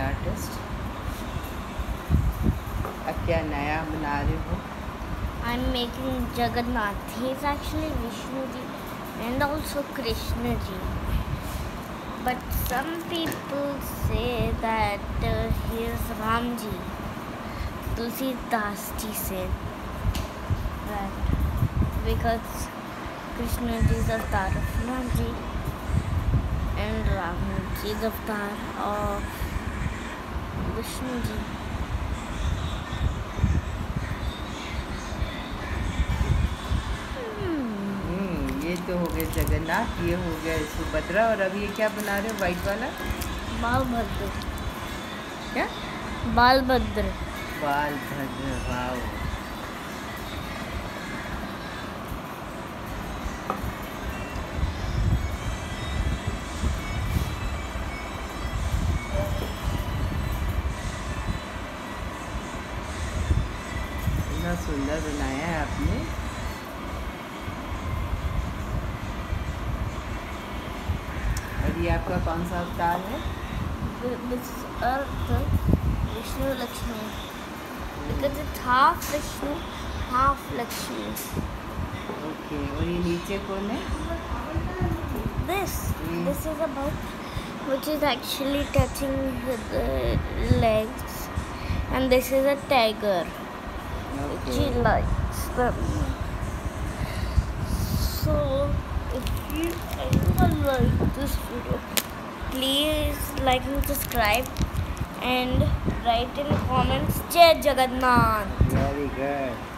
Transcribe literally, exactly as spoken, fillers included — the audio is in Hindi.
आर्टिस्ट। अब क्या नया बना रहे हो? I'm making Jagannath. He is actually Vishnu ji and also Krishna ji. But some people say that uh, he is Ram ji. Tulsidas ji said that because Krishna ji is avatar of Ram ji and Ram ji is avatar of Vishnu ji. ये तो हो गया जगन्नाथ, ये हो गया सुभद्रा, और अब ये क्या बना रहे हो वाइट वाला? बालभद्र। क्या? बालभद्र। बालभद्र, वाओ। इतना सुंदर बनाया है आपने। और ये आपका कौन सा अवतार है? This earth, Vishnu Lakshmi, because it's half Vishnu, half Lakshmi. Okay, और ये नीचे कौन है? This, this is a bug which is actually touching the legs, and this is a tiger, which he likes them. So, if you anyone like this video, please like and subscribe and write in comments Jai Jagannath. Very good.